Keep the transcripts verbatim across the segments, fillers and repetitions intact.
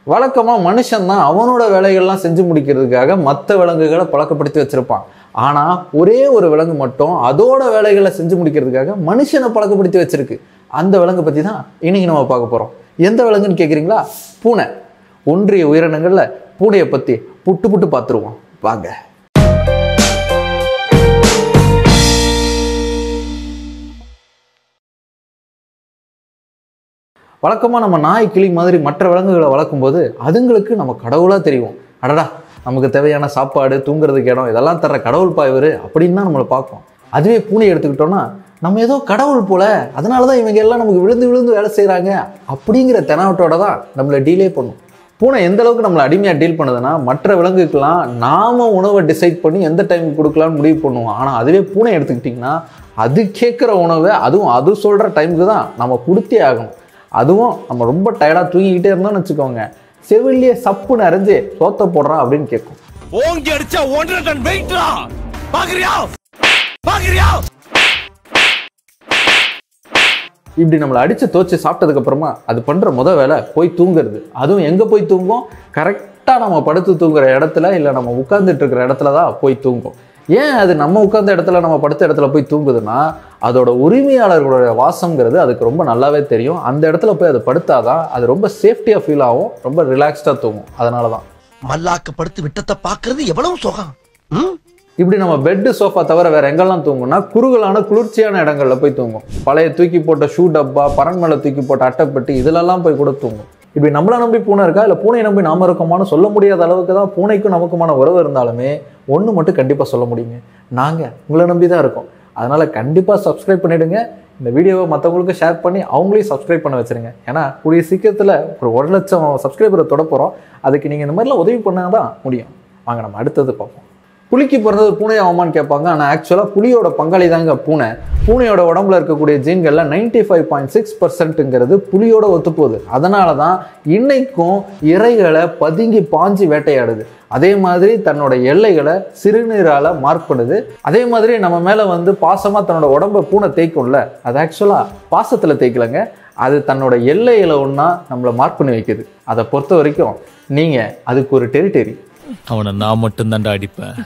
வழக்கமாக மனுஷன் தான் அவனோட வேலைகள்லாம் செஞ்சு முடிக்கிறதுக்காக மற்ற விலங்குகளை பழக்கப்படுத்தி வச்சிருப்பான். ஆனால் ஒரே ஒரு விலங்கு மட்டும் அதோட வேலைகளை செஞ்சு முடிக்கிறதுக்காக மனுஷனை பழக்கப்படுத்தி வச்சிருக்கு. அந்த விலங்கு பற்றி தான் இன்னைக்கு நம்ம பார்க்க போகிறோம். எந்த விலங்குன்னு கேட்குறீங்களா? பூனை. ஒன்றிய உயிரினங்களில் பூனையை பற்றி புட்டு புட்டு பார்த்துருவோம் வாங்க. வழக்கமாக நம்ம நாய் கிளி மாதிரி மற்ற விலங்குகளை வளர்க்கும் போது அதுங்களுக்கு நம்ம கடவுளாக தெரியும். அடடா, நமக்கு தேவையான சாப்பாடு, தூங்குறதுக்கு இடம், இதெல்லாம் தர்ற கடவுள் பாய்வர் அப்படின்னு தான் நம்மளை பார்ப்போம். அதுவே பூனை எடுத்துக்கிட்டோன்னா நம்ம ஏதோ கடவுள் போல, அதனால தான் இவங்க எல்லாம் நமக்கு விழுந்து விழுந்து வேலை செய்கிறாங்க அப்படிங்கிற தெனாவட்டோட தான் நம்மளை டீலே பண்ணும். பூனை எந்த அளவுக்கு நம்மளை அடிமையாக டீல் பண்ணுதுன்னா, மற்ற விலங்குக்கெல்லாம் நாம உணவை டிசைட் பண்ணி எந்த டைமுக்கு கொடுக்கலான்னு முடிவு பண்ணுவோம். ஆனால் அதுவே பூனை எடுத்துக்கிட்டிங்கன்னா அது கேட்குற உணவை அதுவும் அது சொல்கிற டைமுக்கு தான் நம்ம கொடுத்தே ஆகணும். அதுவும் நம்ம ரொம்ப டயர்டாக தூங்கிக்கிட்டே இருந்தோம்னு வச்சுக்கோங்க, செவிலியே சப்பு நிறைஞ்சு சோத்த போடுறா அப்படின்னு கேட்கும். ஓங்கி அடிச்சா ஒன்றரை டன் வெயிட்ரா, பாக்குறியா பாக்குறியா. இப்படி நம்மளை அடிச்சு தோச்சு சாப்பிட்டதுக்கு அப்புறமா அது பண்ற முத வேலை போய் தூங்குறது. அதுவும் எங்க போய் தூங்கும்? கரெக்டா நம்ம படுத்து தூங்குற இடத்துல இல்லை நம்ம உட்கார்ந்துட்டு இருக்கிற இடத்துல தான் போய் தூங்கும். ஏன் அது நம்ம உட்கார்ந்த இடத்துல நம்ம படுத்த இடத்துல போய் தூங்குதுன்னா, அதோட உரிமையாளர்களோட வாசம்ங்கிறது அதுக்கு ரொம்ப நல்லாவே தெரியும். அந்த இடத்துல போய் அது படுத்தாதான் அது ரொம்ப சேஃப்டியா ஃபீல் ஆகும், ரொம்ப ரிலாக்ஸ்டா தூங்கும். அதனாலதான் மல்லாக்க படுத்து விட்டத்தை பாக்குறது எவ்வளவு சுகம். இப்படி நம்ம பெட்டு, சோஃபா தவிர வேற எங்கெல்லாம் தூங்கும்னா குறுகலான குளிர்ச்சியான இடங்கள்ல போய் தூங்கும். பழைய தூக்கி போட்ட ஷூ டப்பா, பரன் மேல தூக்கி போட்ட அட்டைப்பட்டி, இதுலெல்லாம் போய் கூட தூங்கும். இப்படி நம்மளை நம்பி பூனை இருக்கா இல்லை பூனையை நம்பி நாம இருக்கோமான்னு சொல்ல முடியாத அளவுக்கு தான் பூனைக்கும் நமக்குமான உறவு இருந்தாலுமே ஒன்று மட்டும் கண்டிப்பாக சொல்ல முடியுங்க, நாங்கள் உங்களை நம்பி தான் இருக்கோம். அதனால் கண்டிப்பாக சப்ஸ்கிரைப் பண்ணிவிடுங்க. இந்த வீடியோவை மற்றவங்களுக்கு ஷேர் பண்ணி அவங்களையும் சப்ஸ்கிரைப் பண்ண வச்சுருங்க. ஏன்னா கூடிய சீக்கிரத்தில் ஒரு ஒரு லட்சம் சப்ஸ்கிரைபரை தொட போகிறோம். அதுக்கு நீங்கள் இந்த மாதிரிலாம் உதவி பண்ண தான் முடியும். வாங்க நம்ம அடுத்தது பார்ப்போம். புலிக்கு பிறந்தது பூனை ஆகுமான்னு கேட்பாங்க. ஆனால் ஆக்சுவலாக புலியோட பங்காளி தாங்க பூனை. பூனையோட உடம்புல இருக்கக்கூடிய ஜீன்கள்ல நைன்டி ஃபைவ் பாயிண்ட் சிக்ஸ் பர்சன்ட்டுங்கிறது புலியோட ஒத்துப்போகுது. அதனால தான் இன்னைக்கும் இறைகளை பதுங்கி பாஞ்சி வேட்டையாடுது. அதே மாதிரி தன்னோட எல்லைகளை சிறுநீரால மார்க் பண்ணுது. அதே மாதிரி நம்ம மேல வந்து பாசமா தன்னோட உடம்ப பூனை தேய்க்கும்ல, அது ஆக்சுவலா பாசத்துல தேய்க்கலங்க, அது தன்னோட எல்லைகளை ஒன்னா நம்மளை மார்க் பண்ணி வைக்குது. அதை பொறுத்த வரைக்கும் நீங்க அதுக்கு ஒரு டெரிட்டரி. அவனை நான் மட்டும் தாண்டா அடிப்பேன்.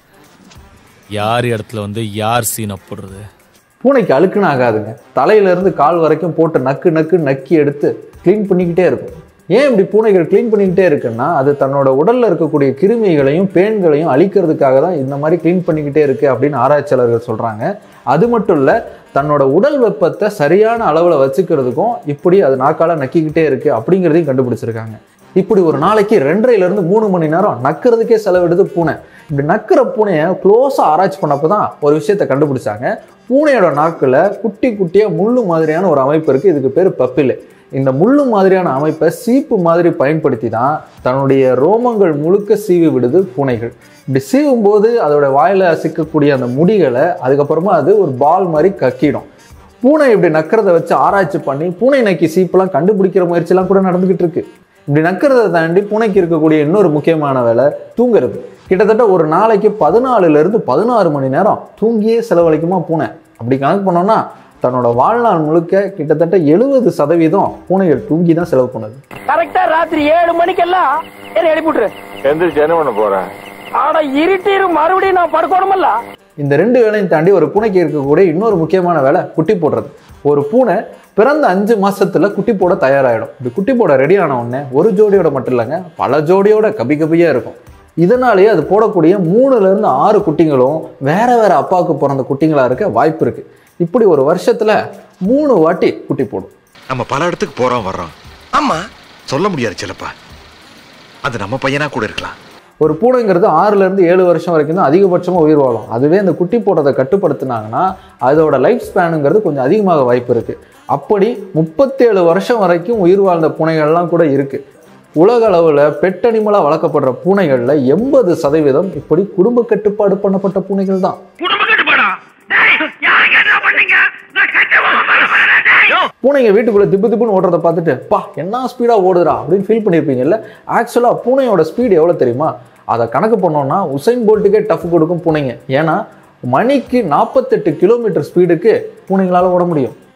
யார் இடத்துல வந்து யார் சீனை போடுறது? பூனைக்கு அழுக்குன்னு ஆகாதுங்க. தலையிலேருந்து கால் வரைக்கும் போட்டு நக்கு நக்கு நக்கி எடுத்து க்ளீன் பண்ணிக்கிட்டே இருக்கும். ஏன் இப்படி பூனைகள் க்ளீன் பண்ணிக்கிட்டே இருக்குன்னா, அது தன்னோட உடலில் இருக்கக்கூடிய கிருமிகளையும் பேன்களையும் அழிக்கிறதுக்காக தான் இந்த மாதிரி க்ளீன் பண்ணிக்கிட்டே இருக்கு அப்படின்னு ஆராய்ச்சியாளர்கள் சொல்கிறாங்க. அது மட்டும் இல்லை, தன்னோட உடல் வெப்பத்தை சரியான அளவில் வச்சுக்கிறதுக்கும் இப்படி அது நாக்கால நக்கிக்கிட்டே இருக்கு அப்படிங்கிறதையும் கண்டுபிடிச்சிருக்காங்க. இப்படி ஒரு நாளைக்கு ரெண்டரைலேருந்து மூணு மணி நேரம் நக்கிறதுக்கே செலவிடுது பூனை. இப்படி நக்கிற பூனையை க்ளோஸாக ஆராய்ச்சி பண்ணப்போ தான் ஒரு விஷயத்தை கண்டுபிடிச்சாங்க. பூனையோட நாக்கில் குட்டி குட்டியாக முள்ளு மாதிரியான ஒரு அமைப்பு இருக்குது. இதுக்கு பேர் பப்பில். இந்த முள்ளு மாதிரியான அமைப்பை சீப்பு மாதிரி பயன்படுத்தி தான் தன்னுடைய ரோமங்கள் முழுக்க சீவி விடுது பூனைகள். இப்படி சீவும் போது அதோட வாயில் சிக்கக்கூடிய அந்த முடிகளை அதுக்கப்புறமா அது ஒரு பால் மாதிரி கக்கிடும். பூனை இப்படி நக்கிறத வச்சு ஆராய்ச்சி பண்ணி பூனை நக்கி சீப்பெல்லாம் கண்டுபிடிக்கிற முயற்சியெல்லாம் கூட நடந்துகிட்டு இருக்கு. இப்படி நக்கிறத தாண்டி பூனைக்கு இருக்கக்கூடிய இன்னொரு முக்கியமான வேலை தூங்குறது. கிட்டத்தட்ட ஒரு நாளைக்கு பதினாலுல இருந்து பதினாறு மணி நேரம் தூங்கியே செலவழிக்குமா பூனை. அப்படி கணக்கு பண்ணோம்னா தன்னோட வாழ்நாள் முழுக்க கிட்டத்தட்ட எழுபது சதவீதம் பூனைகள் தூங்கி தான் செலவு பண்ணுது. கரெக்டா ராத்திரி ஏழு மணிக்கெல்லாம் எழுப்பிட்டு எந்திரிச்சு என்ன பண்ண போறேன்? ஆனா இருட்டிரு மறுபடியும் நான் படுக்கணுமல்ல. இந்த ரெண்டு வேலையும் தாண்டி ஒரு பூனைக்கு இருக்கக்கூடிய இன்னொரு முக்கியமான வேலை குட்டி போடுறது. ஒரு பூனை பிறந்த அஞ்சு மாசத்துல குட்டி போட தயாராகிடும். இப்படி குட்டி போட ரெடி ஆன உடனே ஒரு ஜோடியோட மட்டும் இல்லைங்க, பல ஜோடியோட கபி கபியா இருக்கும். இதனாலேயே அது போடக்கூடிய மூணுல இருந்து ஆறு குட்டிங்களும் வேற வேற அப்பாவுக்கு பிறந்த குட்டிங்களா இருக்க வாய்ப்பு இருக்கு. இப்படி ஒரு வருஷத்துல மூணு வாட்டி குட்டி போடும். நம்ம பல இடத்துக்கு போறோம் வர்றோம். ஆமா, சொல்ல முடியாது சிலப்பா, அது நம்ம பையனா கூட இருக்கலாம். ஒரு பூனைங்கிறது ஆறுல இருந்து ஏழு வருஷம் வரைக்கும் தான் அதிகபட்சமாக உயிர் வாழும். அதுவே இந்த குட்டி போடுறதை கட்டுப்படுத்தினாங்கன்னா அதோட லைஃப் ஸ்பேனுங்கிறது கொஞ்சம் அதிகமாக வாய்ப்பு இருக்கு. அப்படி முப்பத்தேழு வருஷம் வரைக்கும் உயிர் வாழ்ந்த பூனைகள்லாம் கூட இருக்கு. உலக அளவில் பெட் அனிமலாக வளர்க்கப்படுற பூனைகளில் எண்பது சதவீதம் இப்படி குடும்ப கட்டுப்பாடு பண்ணப்பட்ட பூனைகள் தான். பூனைங்க வீட்டுக்குள்ள திப்பு திப்புன்னு ஓடுறத பார்த்துட்டு பா என்ன ஸ்பீடா ஓடுறா அப்படின்னு ஃபீல் பண்ணியிருப்பீங்கல்ல. ஆக்சுவலா பூனையோட ஸ்பீடு எவ்வளோ தெரியுமா? அதை கணக்கு பண்ணோம்னா உசைன் போல்ட்டுக்கே டஃப் கொடுக்கும் பூனைங்க. ஏன்னா மணிக்கு நாற்பத்தெட்டு கிலோமீட்டர் ஸ்பீடுக்கு பூனைங்களால ஓட முடியும்.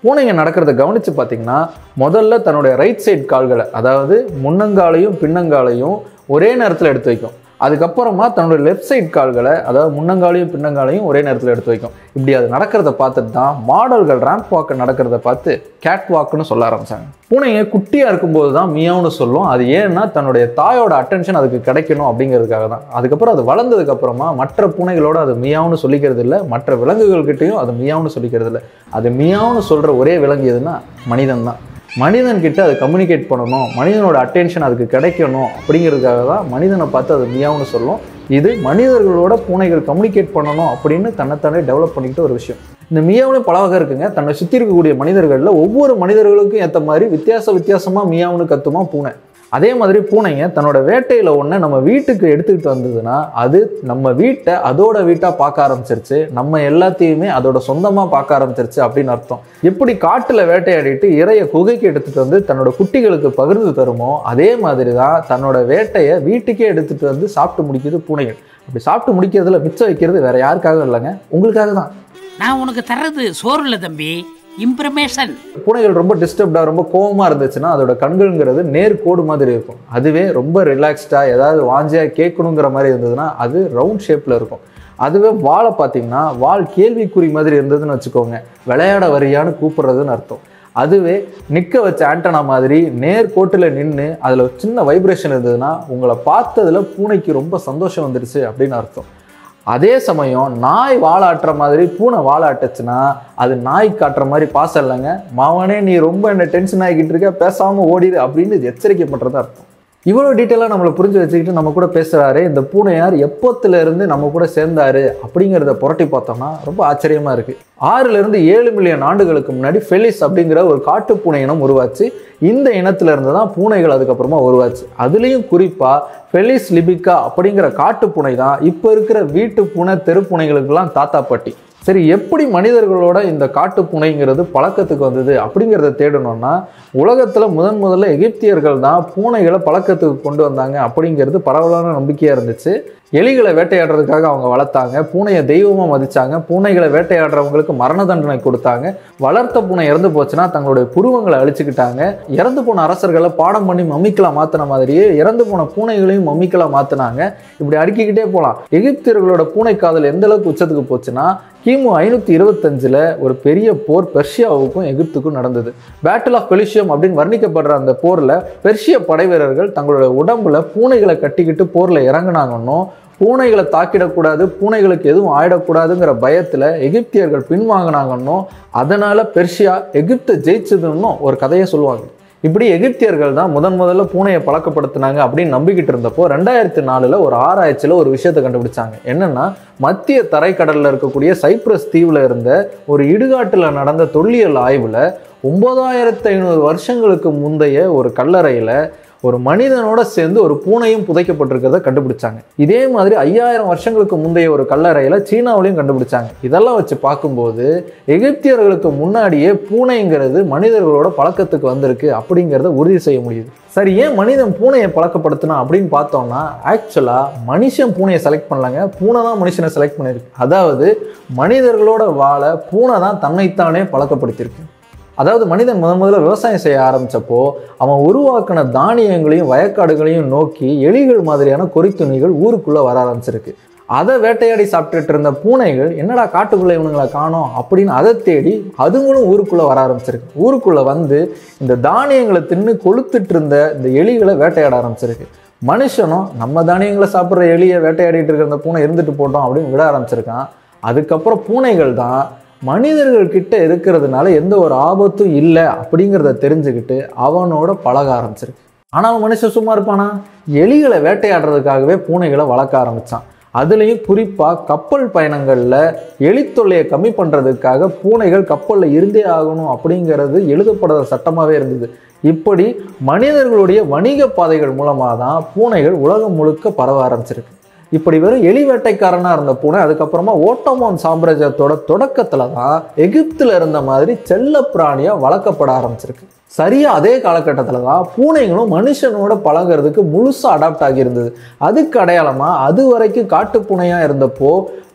பூனைங்க நடக்கிறத கவனித்து பார்த்தீங்கன்னா முதல்ல தன்னுடைய ரைட் சைட் கால்களை, அதாவது முன்னங்காலையும் பின்னங்காலையும் ஒரே நேரத்தில் எடுத்து வைக்கும். அதுக்கப்புறமா தன்னோட லெஃப்ட் சைட் கால்களை, அதாவது முன்னங்காலையும் பின்னங்காலையும் ஒரே நேரத்தில் எடுத்து வைக்கும். இப்படி அது நடக்கிறத பார்த்துட்டு தான் மாடல்கள் ரேம்ப் வாக் நடக்கிறத பார்த்து கேட் வாக்குன்னு சொல்ல ஆரம்பிச்சாங்க. பூனைங்க குட்டியாக இருக்கும்போது தான் மியாவுன்னு சொல்லும். அது ஏன்னா தன்னுடைய தாயோட அட்டென்ஷன் அதுக்கு கிடைக்கணும் அப்படிங்கிறதுக்காக தான். அதுக்கப்புறம் அது வளர்ந்ததுக்கப்புறமா மற்ற பூனைகளோட அது மியாவுன்னு சொல்லிக்கிறது இல்லை, மற்ற விலங்குகள்கிட்டையும் அது மியாவுன்னு சொல்லிக்கிறது இல்லை. அது மியாவுன்னு சொல்கிற ஒரே விலங்கு எதுனா மனிதன் தான். மனிதன்கிட்ட அது கம்யூனிகேட் பண்ணணும், மனிதனோட அட்டென்ஷன் அதுக்கு கிடைக்கணும் அப்படிங்கிறதுக்காக தான் மனிதனை பார்த்து அது மியாவுன்னு சொல்லும். இது மனிதர்களோட பூனைகள் கம்யூனிகேட் பண்ணணும் அப்படின்னு தன்னைத்தானே டெவலப் பண்ணிக்கிட்டு ஒரு விஷயம். இந்த மியாவுன்னு பல வகை இருக்குங்க. தன்னை சுற்றி இருக்கக்கூடிய மனிதர்களில் ஒவ்வொரு மனிதர்களுக்கும் ஏற்ற மாதிரி வித்தியாச வித்தியாசமாக மியாவுன்னு கத்துமா பூனை. அதே மாதிரி பூனைங்க தன்னோட வேட்டையில் ஒன்று நம்ம வீட்டுக்கு எடுத்துக்கிட்டு வந்ததுன்னா அது நம்ம வீட்டை அதோட வீட்டாக பார்க்க ஆரம்பிச்சிருச்சு, நம்ம எல்லாத்தையுமே அதோட சொந்தமாக பார்க்க ஆரம்பிச்சிருச்சு அப்படின்னு அர்த்தம். எப்படி காட்டில் வேட்டையாடிட்டு இறைய குகைக்கு எடுத்துகிட்டு வந்து தன்னோட குட்டிகளுக்கு பகிர்ந்து தருமோ அதே மாதிரி தான் தன்னோட வேட்டையை வீட்டுக்கே எடுத்துகிட்டு வந்து சாப்பிட்டு முடிக்கிறது பூனைகள். அப்படி சாப்பிட்டு முடிக்கிறதுல மிச்சம் வைக்கிறது வேற யாருக்காக இல்லைங்க, உங்களுக்காக தான். நான் உனக்கு தர்றது சோறு இல்லை தம்பி, இம்ப்ரமேஷன். பூனைகள் ரொம்ப டிஸ்டர்ப்டாக ரொம்ப கோபமாக இருந்துச்சுன்னா அதோட கண்கள்ங்கிறது நேர் கோடு மாதிரி இருக்கும். அதுவே ரொம்ப ரிலாக்ஸ்டாக ஏதாவது வாஞ்சியாக கேட்கணுங்கிற மாதிரி இருந்ததுன்னா அது ரவுண்ட் ஷேப்பில் இருக்கும். அதுவே வாழை பார்த்தீங்கன்னா வால் கேள்விக்குறி மாதிரி இருந்ததுன்னு வச்சுக்கோங்க, விளையாட வரியான்னு கூப்பிட்றதுன்னு அர்த்தம். அதுவே நிற்க வச்ச ஆண்டனா மாதிரி நேர் கோட்டில் நின்று அதில் சின்ன வைப்ரேஷன் இருந்ததுன்னா உங்களை பார்த்ததில் பூனைக்கு ரொம்ப சந்தோஷம் வந்துடுச்சு அப்படின்னு அர்த்தம். அதே சமயம் நாய் வாழாட்டுற மாதிரி பூனை வாழாட்டுச்சுன்னா அது நாய் காட்டுற மாதிரி பாசம் இல்லைங்க, மாவனே நீ ரொம்ப என்ன டென்ஷன் ஆகிக்கிட்டு இருக்க, பேசாமல் ஓடிடு அப்படின்னு இது எச்சரிக்கை பண்ணுறது அர்த்தம். இவ்வளோ டீட்டெயிலாக நம்மளை புரிஞ்சு வச்சுக்கிட்டு நம்ம கூட பேசுகிறாரு இந்த பூனையார் எப்போத்துலேருந்து நம்ம கூட சேர்ந்தாரு அப்படிங்கிறத புரட்டி பார்த்தோம்னா ரொம்ப ஆச்சரியமாக இருக்குது. ஆறுலேருந்து ஏழு மில்லியன் ஆண்டுகளுக்கு முன்னாடி ஃபெலிஸ் அப்படிங்கிற ஒரு காட்டு பூனை இனம் உருவாச்சு. இந்த இனத்துல இருந்து தான் பூனைகள் அதுக்கப்புறமா உருவாச்சு. அதுலேயும் குறிப்பாக ஃபெலிஸ் லிபிகா அப்படிங்கிற காட்டு பூனை தான் இப்போ இருக்கிற வீட்டு பூனை தெரு பூனைகளுக்கெல்லாம் தாத்தா பாட்டி. சரி, எப்படி மனிதர்களோட இந்த காட்டு பூனைங்கிறது பழக்கத்துக்கு வந்தது அப்படிங்கிறத தேடணும்னா உலகத்தில் முதன் முதல்ல எகிப்தியர்கள் தான் பூனைகளை பழக்கத்துக்கு கொண்டு வந்தாங்க அப்படிங்கிறது பரவலான நம்பிக்கையாக இருந்துச்சு. எலிகளை வேட்டையாடுறதுக்காக அவங்க வளர்த்தாங்க, பூனையை தெய்வமாக மதித்தாங்க, பூனைகளை வேட்டையாடுறவங்களுக்கு மரண தண்டனை கொடுத்தாங்க. வளர்த்த பூனை இறந்து போச்சுன்னா தங்களுடைய புருவங்களை அழிச்சுக்கிட்டாங்க. இறந்து போன அரசர்களை பாடம் பண்ணி மம்மிக்கலாக மாற்றின மாதிரியே இறந்து போன பூனைகளையும் மம்மிக்கலாக மாற்றினாங்க. இப்படி அடுக்கிக்கிட்டே போகலாம். எகிப்தியர்களோட பூனை காதல் எந்த அளவுக்கு உச்சத்துக்கு போச்சுன்னா கிமு ஐநூற்றி இருபத்தஞ்சில் ஒரு பெரிய போர் பெர்ஷியாவுக்கும் எகிப்துக்கும் நடந்தது. பேட்டில் ஆஃப் பெலிஷியம் அப்படின்னு வர்ணிக்கப்படுற அந்த போரில் பெர்ஷிய படை வீரர்கள் தங்களோட உடம்புல பூனைகளை கட்டிக்கிட்டு போரில் இறங்கினாங்கன்னோ பூனைகளை தாக்கிடக்கூடாது, பூனைகளுக்கு எதுவும் ஆயிடக்கூடாதுங்கிற பயத்தில் எகிப்தியர்கள் பின்வாங்கினாங்கன்னோ அதனால் பெர்ஷியா எகிப்தை ஜெயிச்சதுன்னு ஒரு கதையை சொல்லுவாங்க. இப்படி எகிப்தியர்கள் தான் முதன் முதல்ல பூனையை பழக்கப்படுத்தினாங்க அப்படின்னு நம்பிக்கிட்டு இருந்தப்போ ரெண்டாயிரத்தி நாலுல ஒரு ஆராய்ச்சியில் ஒரு விஷயத்தை கண்டுபிடிச்சாங்க. என்னன்னா மத்திய தரைக்கடலில் இருக்கக்கூடிய சைப்ரஸ் தீவில் இருந்த ஒரு இடுகாட்டில் நடந்த தொல்லியல் ஆய்வில் ஒன்பதாயிரத்தி ஐநூறு வருஷங்களுக்கு முந்தைய ஒரு கல்லறையில் ஒரு மனிதனோட சேர்ந்து ஒரு பூனையும் புதைக்கப்பட்டிருக்கிறத கண்டுபிடிச்சாங்க. இதே மாதிரி ஐயாயிரம் வருஷங்களுக்கு முந்தைய ஒரு கல்லறையில் சீனாவிலையும் கண்டுபிடிச்சாங்க. இதெல்லாம் வச்சு பார்க்கும்போது எகிப்தியர்களுக்கு முன்னாடியே பூனைங்கிறது மனிதர்களோட பழக்கத்துக்கு வந்திருக்கு அப்படிங்கிறத உறுதி செய்ய முடியுது. சரி, ஏன் மனிதன் பூனையை பழக்கப்படுத்தினா அப்படின்னு பார்த்தோம்னா ஆக்சுவலாக மனுஷன் பூனையை செலக்ட் பண்ணலாங்க, பூனை தான் மனுஷனை செலக்ட் பண்ணியிருக்கு. அதாவது மனிதர்களோட வாழ பூனை தான் தன்னைத்தானே பழக்கப்படுத்தியிருக்கு. அதாவது மனிதன் முதன் முதல்ல விவசாயம் செய்ய ஆரம்பித்தப்போ அவன் உருவாக்கின தானியங்களையும் வயக்காடுகளையும் நோக்கி எலிகள் மாதிரியான கொறித்துணிகள் ஊருக்குள்ளே வர ஆரம்பிச்சிருக்கு. அதை வேட்டையாடி சாப்பிட்டுட்டு இருந்த பூனைகள் என்னடா காட்டுக்குள்ளே இவனுங்களை காணோம் அப்படின்னு அதை தேடி அதுங்களும் ஊருக்குள்ளே வர ஆரம்பிச்சிருக்கு. ஊருக்குள்ளே வந்து இந்த தானியங்களை தின்னு கொளுத்துட்டு இருந்த இந்த எலிகளை வேட்டையாட ஆரம்பிச்சிருக்கு. மனுஷனும் நம்ம தானியங்களை சாப்பிட்ற எலியை வேட்டையாடிட்டு இருக்கிற அந்த பூனை இருந்துட்டு போட்டோம் அப்படின்னு விட ஆரம்பிச்சிருக்கான். அதுக்கப்புறம் பூனைகள் தான் மனிதர்கள் கிட்ட இருக்கிறதுனால எந்த ஒரு ஆபத்தும் இல்லை அப்படிங்கிறத தெரிஞ்சுக்கிட்டு அவனோட பழக ஆரம்பிச்சிருக்கு. ஆனால் மனுஷன் சும்மா இருப்பானா? எலிகளை வேட்டையாடுறதுக்காகவே பூனைகளை வளர்க்க ஆரம்பித்தான். அதுலேயும் குறிப்பாக கப்பல் பயணங்களில் எலித்தொல்லையை கம்மி பண்ணுறதுக்காக பூனைகள் கப்பலில் இருந்தே ஆகணும் அப்படிங்கிறது எழுதப்படாத சட்டமாகவே இருந்தது. இப்படி மனிதர்களுடைய வணிக பாதைகள் மூலமாக தான் பூனைகள் உலகம் முழுக்க பரவ ஆரம்பிச்சிருக்கு. இப்படி வெறும் எலி வேட்டைக்காரனாக இருந்த பூனை அதுக்கப்புறமா ஓட்டோமான் சாம்ராஜ்யத்தோட தொடக்கத்தில் தான் எகிப்தில் இருந்த மாதிரி செல்ல பிராணியாக வளர்க்கப்பட ஆரம்பிச்சிருக்கு. சரியாக அதே காலகட்டத்தில் தான் பூனைகளும் மனுஷனோட பழகிறதுக்கு முழுசாக அடாப்ட் ஆகியிருந்தது. அதுக்கு அடையாளமாக அது வரைக்கும் காட்டு பூனையாக இருந்தப்போ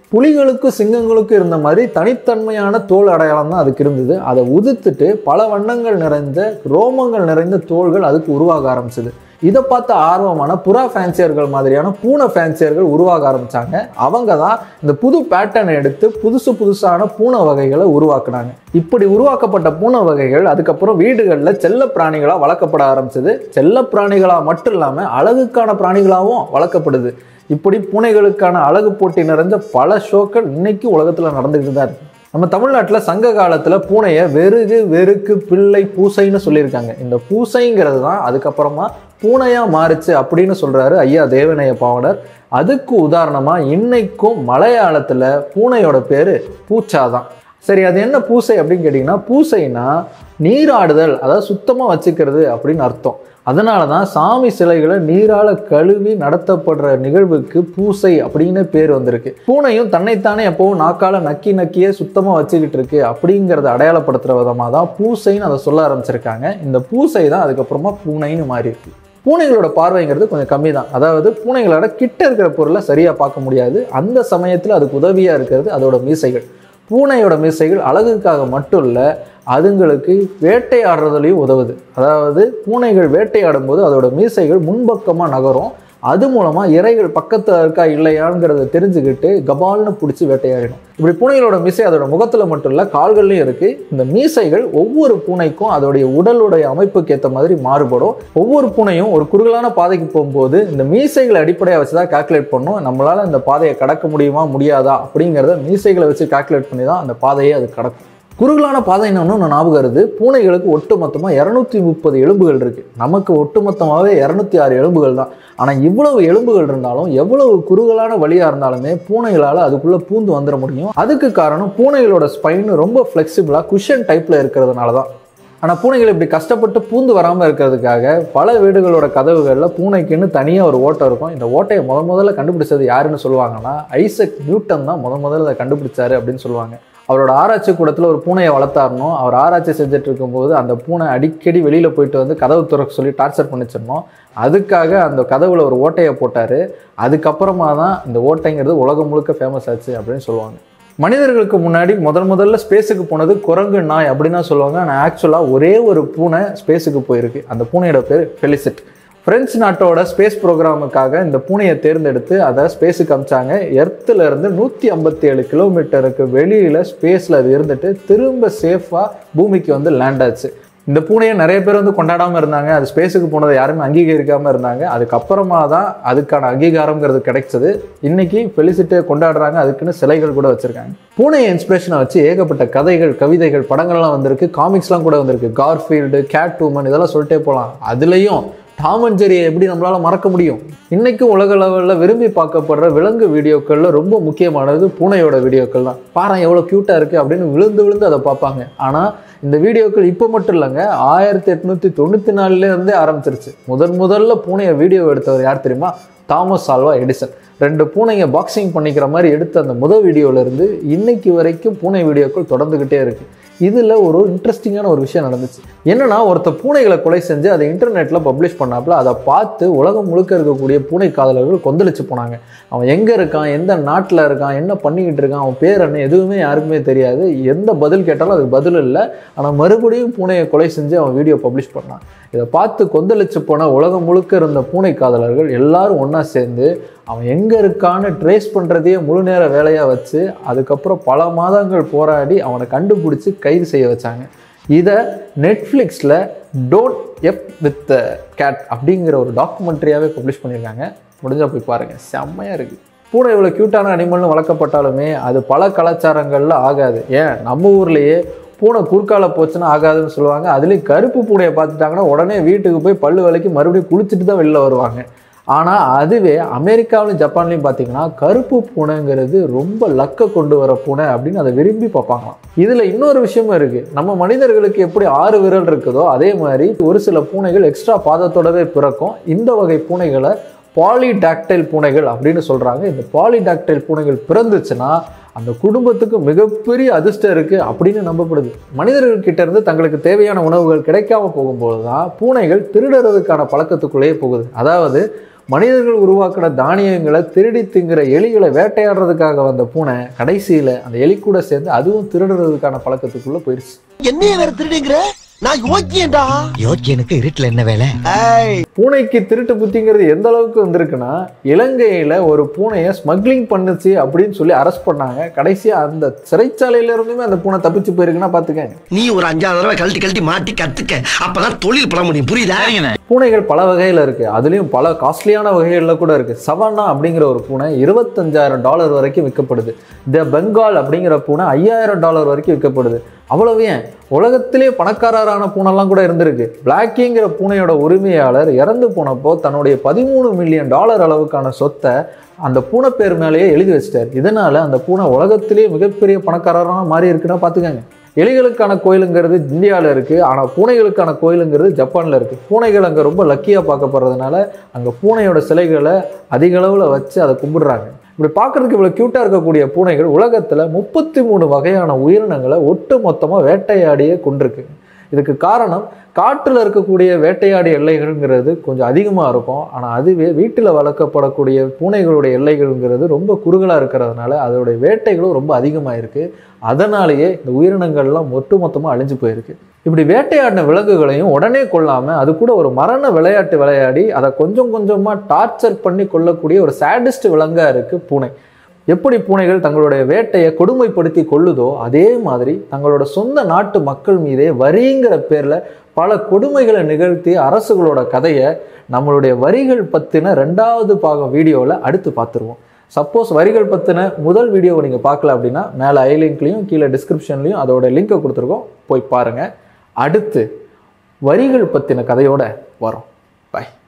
புலிகளுக்கும் சிங்கங்களுக்கும் இருந்த மாதிரி தனித்தன்மையான தோல் அடையாளம் தான் அதுக்கு இருந்தது. அதை உதிர்த்துட்டு பல வண்ணங்கள் நிறைந்த ரோமங்கள் நிறைந்த தோள்கள் அதுக்கு உருவாக ஆரம்பிச்சது. இதை பார்த்த ஆர்வமான புறா ஃபேன்சியர்கள் மாதிரியான பூனை ஃபேன்சியர்கள் உருவாக ஆரம்பிச்சாங்க. அவங்க தான் இந்த புது பேட்டர்னை எடுத்து புதுசு புதுசான பூனை வகைகளை உருவாக்குனாங்க. இப்படி உருவாக்கப்பட்ட பூனை வகைகள் அதுக்கப்புறம் வீடுகளில் செல்ல பிராணிகளாக வளர்க்கப்பட ஆரம்பிச்சது. செல்ல பிராணிகளாக மட்டும் இல்லாமல் அழகுக்கான பிராணிகளாகவும் வளர்க்கப்படுது. இப்படி பூனைகளுக்கான அழகு போட்டி நிறைந்த பல ஷோக்கள் இன்னைக்கு உலகத்தில் நடந்துக்கிட்டு தான் இருக்கு. நம்ம தமிழ்நாட்டில் சங்க காலத்தில் பூனையை வெறுகு வெறுக்கு பிள்ளை பூசைன்னு சொல்லியிருக்காங்க. இந்த பூசைங்கிறது தான் அதுக்கப்புறமா பூனையாக மாறுச்சு அப்படின்னு சொல்கிறாரு ஐயா தேவநேய பாவனர். அதுக்கு உதாரணமாக இன்னைக்கும் மலையாளத்தில் பூனையோட பேர் பூச்சா தான். சரி, அது என்ன பூசை அப்படின்னு கேட்டிங்கன்னா, பூசைனா நீராடுதல், அதாவது சுத்தமாக வச்சுக்கிறது அப்படின்னு அர்த்தம். அதனால தான் சாமி சிலைகளை நீரால் கழுவி நடத்தப்படுற நிகழ்வுக்கு பூசை அப்படின்னு பேர் வந்திருக்கு. பூனையும் தன்னைத்தானே எப்பவும் நாக்கால நக்கி நக்கியே சுத்தமாக வச்சுக்கிட்டு இருக்கு அப்படிங்கிறத அடையாளப்படுத்துகிற விதமாக தான் பூசைன்னு அதை சொல்ல ஆரம்பிச்சிருக்காங்க. இந்த பூசை தான் அதுக்கப்புறமா பூனைன்னு மாறி இருக்கு. பூனைகளோட பார்வைங்கிறது கொஞ்சம் கம்மி தான். அதாவது பூனைகளோட கிட்ட இருக்கிற பொருளை சரியாக பார்க்க முடியாது. அந்த சமயத்தில் அதுக்கு உதவியாக இருக்கிறது அதோட மீசைகள். பூனையோட மீசைகள் அழகுக்காக மட்டும் இல்லை, அதுங்களுக்கு வேட்டையாடுறதுலையும் உதவுது. அதாவது பூனைகள் வேட்டையாடும் போது அதோட மீசைகள் முன்பக்கமாக நகரும். அது மூலமாக இறைகள் பக்கத்தில் இருக்கா இல்லையாங்கிறத தெரிஞ்சுக்கிட்டு கபால்னு பிடிச்சி வேட்டையாடிடும். இப்படி பூனைகளோட மீசை அதோட முகத்தில் மட்டும் இல்லை, கால்கள்லையும் இருக்குது. இந்த மீசைகள் ஒவ்வொரு பூனைக்கும் அதோடைய உடலுடைய அமைப்புக்கு ஏற்ற மாதிரி மாறுபடும். ஒவ்வொரு பூனையும் ஒரு குறுகலான பாதைக்கு போகும்போது இந்த மீசைகளை அடிப்படையாக வச்சு தான் கால்குலேட் பண்ணும். நம்மளால் இந்த பாதையை கடக்க முடியுமா முடியாதா அப்படிங்கிறத மீசைகளை வச்சு கால்குலேட் பண்ணி தான் அந்த பாதையை அது கடக்கும். குறுகலான பாதை என்னன்னு ஒன்று ஞாபகம் வருது. பூனைகளுக்கு ஒட்டு மொத்தமாக இரநூத்தி முப்பது எலும்புகள் இருக்குது. நமக்கு ஒட்டு மொத்தமாகவே இரநூத்தி ஆறு எலும்புகள் தான். ஆனால் இவ்வளவு எலும்புகள் இருந்தாலும் எவ்வளவு குறுகலான வழியாக இருந்தாலுமே பூனைகளால் அதுக்குள்ளே பூந்து வந்துட முடியும். அதுக்கு காரணம் பூனைகளோட ஸ்பைன் ரொம்ப ஃப்ளெக்சிபிளாக குஷன் டைப்பில் இருக்கிறதுனால தான். ஆனால் பூனைகள் இப்படி கஷ்டப்பட்டு பூந்து வராமல் இருக்கிறதுக்காக பல வீடுகளோட கதவுகளில் பூனைக்குன்னு தனியாக ஒரு ஓட்டை இருக்கும். இந்த ஓட்டையை முத முதல்ல கண்டுபிடிச்சது யாருன்னு சொல்லுவாங்கன்னா, ஐசக் நியூட்டன் தான் முத முதல்ல அதை கண்டுபிடிச்சாரு அப்படின்னு சொல்லுவாங்க. அவரோட ஆராய்ச்சி கூடத்தில் ஒரு பூனையை வளர்த்தாரணும். அவர் ஆராய்ச்சி செஞ்சுட்டு இருக்கும்போது அந்த பூனை அடிக்கடி வெளியில் போயிட்டு வந்து கதவு திறக்க சொல்லி டார்ச்சர் பண்ணிச்சிடணும். அதுக்காக அந்த கதவுல ஒரு ஓட்டையை போட்டார். அதுக்கப்புறமா தான் இந்த ஓட்டைங்கிறது உலகம் முழுக்க ஃபேமஸ் ஆச்சு அப்படின்னு சொல்லுவாங்க. மனிதர்களுக்கு முன்னாடி முதல் முதல்ல ஸ்பேஸுக்கு போனது குரங்கு நாய் அப்படின்னு தான் சொல்லுவாங்க. ஆனால் ஆக்சுவலாக ஒரே ஒரு பூனை ஸ்பேஸுக்கு போயிருக்கு. அந்த பூனையோட பேர் ஃபெலிசிட். பிரெஞ்சு நாட்டோட ஸ்பேஸ் ப்ரோக்ராமுக்காக இந்த பூனையை தேர்ந்தெடுத்து அதை ஸ்பேஸுக்கு அமிச்சாங்க. எர்த்தில் இருந்து நூற்றி ஐம்பத்தி ஏழு கிலோமீட்டருக்கு வெளியில் ஸ்பேஸில் அது இருந்துட்டு திரும்ப சேஃபாக பூமிக்கு வந்து லேண்ட் ஆச்சு. இந்த பூனையை நிறைய பேர் வந்து கொண்டாடாமல் இருந்தாங்க. அது ஸ்பேஸுக்கு போனதை யாருமே அங்கீகரிக்காமல் இருந்தாங்க. அதுக்கப்புறமா தான் அதுக்கான அங்கீகாரங்கிறது கிடைச்சது. இன்னைக்கு ஃபெலிசிட்டை கொண்டாடுறாங்க. அதுக்குன்னு சிலைகள் கூட வச்சுருக்காங்க. பூனையை இன்ஸ்பிரேஷனை வச்சு ஏகப்பட்ட கதைகள், கவிதைகள், படங்கள்லாம் வந்திருக்கு. காமிக்ஸ்லாம் கூட வந்திருக்கு. கார்ஃபீல்டு, கேட் உமன் இதெல்லாம் சொல்லிட்டே போகலாம். அதுலேயும் டாம் அண்ட் ஜெரியை எப்படி நம்மளால் மறக்க முடியும்? இன்றைக்கும் உலக லெவலில் விரும்பி பார்க்கப்படுற விலங்கு வீடியோக்களில் ரொம்ப முக்கியமானது பூனையோட வீடியோக்கள் தான். பாரு எவ்வளோ க்யூட்டாக இருக்குது அப்படின்னு விழுந்து விழுந்து அதை பார்ப்பாங்க. ஆனால் இந்த வீடியோக்கள் இப்போ மட்டும் இல்லைங்க, ஆயிரத்தி எட்நூற்றி தொண்ணூற்றி நாலுலேருந்தே ஆரம்பிச்சிருச்சு. முதன் முதல்ல பூனையை வீடியோ எடுத்தவர் யார் தெரியுமா? Thomas Alva Edison. ரெண்டு பூனைங்க பாக்ஸிங் பண்ணிக்கிற மாதிரி எடுத்த அந்த முதல் வீடியோவிலேருந்து இன்னைக்கு வரைக்கும் பூனை வீடியோக்கள் தொடர்ந்துக்கிட்டே இருக்குது. இதில் ஒரு இன்ட்ரெஸ்டிங்கான ஒரு விஷயம் நடந்துச்சு. என்னன்னா, ஒருத்த பூனைகளை கொலை செஞ்சு அதை இன்டர்நெட்டில் பப்ளிஷ் பண்ணாப்புல அதை பார்த்து உலகம் முழுக்க இருக்கக்கூடிய பூனை காதலர்கள் கொந்தளிச்சு போனாங்க. அவன் எங்கே இருக்கான், எந்த நாட்டில் இருக்கான், என்ன பண்ணிக்கிட்டு இருக்கான், அவன் பேர் என்ன, எதுவுமே யாருக்குமே தெரியாது. எந்த பதில் கேட்டாலும் அதுக்கு பதில் இல்லை. ஆனால் மறுபடியும் பூனையை கொலை செஞ்சு அவன் வீடியோ பப்ளிஷ் பண்ணான். இதை பார்த்து கொந்தளிச்சு போன உலகம் முழுக்க இருந்த பூனை காதலர்கள் எல்லாரும் ஒன்றா சேர்ந்து அவன் எங்கே இருக்கான்னு ட்ரேஸ் பண்ணுறதையே முழு நேர வேலையாக வச்சு அதுக்கப்புறம் பல மாதங்கள் போராடி அவனை கண்டுபிடிச்சி கைது செய்ய வச்சாங்க. இதை நெட்ஃப்ளிக்ஸில் டோன்ட் எஃப் வித் கேட் அப்படிங்கிற ஒரு டாக்குமெண்ட்ரியாகவே பப்ளிஷ் பண்ணியிருக்காங்க. முடிஞ்சால் போய் பாருங்கள், செம்மையாக இருக்குது. பூனை இவ்வளோ க்யூட்டான அனிமல்னு வளர்க்கப்பட்டாலுமே அது பல கலாச்சாரங்களில் ஆகாது. ஏன் நம்ம ஊர்லேயே பூனை குறுக்கால போச்சுன்னா ஆகாதுன்னு சொல்லுவாங்க. அதுலேயும் கருப்பு பூனையை பார்த்துட்டாங்கன்னா உடனே வீட்டுக்கு போய் பல்லு விலைக்கு மறுபடியும் குளிச்சுட்டு தான் வெளில வருவாங்க. ஆனால் அதுவே அமெரிக்காவிலும் ஜப்பான்லையும் பார்த்தீங்கன்னா கருப்பு பூனைங்கிறது ரொம்ப லக்க கொண்டு வர பூனை அப்படின்னு அதை விரும்பி பார்ப்பாங்களாம். இதில் இன்னொரு விஷயமும் இருக்குது. நம்ம மனிதர்களுக்கு எப்படி ஆறு விரல் இருக்குதோ அதே மாதிரி ஒரு சில பூனைகள் எக்ஸ்ட்ரா பாதத்தோடவே பிறக்கும். இந்த வகை பூனைகளை பாலிடாக்டைல் பூனைகள் அப்படின்னு சொல்கிறாங்க. இந்த பாலிடாக்டைல் பூனைகள் பிறந்துச்சுன்னா அந்த குடும்பத்துக்கு மிகப்பெரிய அதிர்ஷ்டம் இருக்குது அப்படின்னு நம்பப்படுது. மனிதர்கள்கிட்ட இருந்து தங்களுக்கு தேவையான உணவுகள் கிடைக்காம போகும்போது தான் பூனைகள் திருடுறதுக்கான பழக்கத்துக்குள்ளேயே போகுது. அதாவது மனிதர்கள் உருவாக்கின தானியங்களை திருடி திங்கிற எலிகளை வேட்டையாடுறதுக்காக வந்த பூனை கடைசியில் அந்த எலி கூட சேர்ந்து அதுவும் திருடுறதுக்கான பழக்கத்துக்குள்ளே போயிடுச்சு. என்னைய வேற திருடுங்கிற? நான் யோக்கியேன்டா. யோக்கியனுக்கு இருட்டுல என்ன வேலை? பூனைக்கு திருட்டு புத்திங்கிறது எந்த அளவுக்கு வந்திருக்குன்னா, இலங்கையில ஒரு பூனையை ஸ்மக்லிங் பண்ணுச்சு அப்படின்னு சொல்லி அரெஸ்ட் பண்ணாங்க. கடைசியா அந்த சிறைச்சாலையில இருந்துமே அந்த பூனை தப்பிச்சு போயிருக்குன்னா பாத்துக்கங்க. நீ ஒரு அஞ்சாவது தடவை கழட்டி கழட்டி மாட்டி கத்துக்க, அப்பதான் தொழில் பண்ண முடியும். புரியுதா? பூனைகள் பல வகையில இருக்கு, அதுலயும் பல காஸ்ட்லியான வகைகள்ல கூட இருக்கு. சவானா அப்படிங்கிற ஒரு பூனை இருபத்தஞ்சாயிரம் டாலர் வரைக்கும் விற்கப்படுது. த பெங்கால் அப்படிங்கிற பூனை ஐயாயிரம் டாலர் வரைக்கும் விற்கப்படுது. அவ்வளவு ஏன், உலகத்திலே பணக்காரரான பூனைலாம் கூட இருந்திருக்கு. பிளாக்கிங்கிற பூனையோட உரிமையாளர் இறந்து போனப்போ தன்னுடைய பதிமூணு மில்லியன் டாலர் அளவுக்கான சொத்தை அந்த பூனை பேர் மேலேயே எழுதி வச்சிட்டார். இதனால அந்த பூனை உலகத்திலேயே மிகப்பெரிய பணக்காரராக மாறி இருக்குன்னா பார்த்துக்கங்க. எலிகளுக்கான கோயிலுங்கிறது இந்தியாவில் இருக்குது, ஆனால் பூனைகளுக்கான கோயிலுங்கிறது ஜப்பானில் இருக்குது. பூனைகள் அங்கே ரொம்ப லக்கியாக பார்க்கப்படுறதுனால அங்கே பூனையோட சிலைகளை அதிக அளவில் வச்சு அதை கும்பிடுறாங்க. இப்படி பார்க்குறதுக்கு இவ்வளோ க்யூட்டாக இருக்கக்கூடிய பூனைகள் உலகத்தில் முப்பத்தி மூணு வகையான உயிரினங்களை ஒட்டு மொத்தமாக வேட்டையாடியே கொண்டிருக்கு. இதுக்கு காரணம் காட்டில் இருக்கக்கூடிய வேட்டையாடி எல்லைகள்ங்கிறது கொஞ்சம் அதிகமாக இருக்கும், ஆனால் அதுவே வீட்டில் வளர்க்கப்படக்கூடிய பூனைகளுடைய எல்லைகள்ங்கிறது ரொம்ப குறுகலாக இருக்கிறதுனால அதோடைய வேட்டைகளும் ரொம்ப அதிகமாக இருக்குது. அதனாலேயே இந்த உயிரினங்கள்லாம் ஒட்டு மொத்தமாக அழிஞ்சு போயிருக்கு. இப்படி வேட்டையாடின விலங்குகளையும் உடனே கொள்ளாமல் அது கூட ஒரு மரண விளையாட்டு விளையாடி அதை கொஞ்சம் கொஞ்சமாக டார்ச்சர் பண்ணி கொள்ளக்கூடிய ஒரு சேடிஸ்ட் விலங்காக இருக்குது பூனை. எப்படி பூனைகள் தங்களுடைய வேட்டையை கொடுமைப்படுத்தி கொள்ளுதோ அதே மாதிரி தங்களோட சொந்த நாட்டு மக்கள் மீதே வரிங்கிற பேரில் பல கொடுமைகளை நிகழ்த்தி அரசுகளோட கதையை நம்மளுடைய வரிகள் பற்றின ரெண்டாவது பாகம் வீடியோவில் அடுத்து பார்த்துருவோம். சப்போஸ் வரிகள் பற்றின முதல் வீடியோவை நீங்கள் பார்க்கல அப்படின்னா மேலே ஐ லிங்க்லையும் கீழே டிஸ்கிரிப்ஷன்லையும் அதோட லிங்கை கொடுத்துருக்கோம், போய் பாருங்கள். அடுத்து வரிகள் பற்றின கதையோட வரோம். பாய்.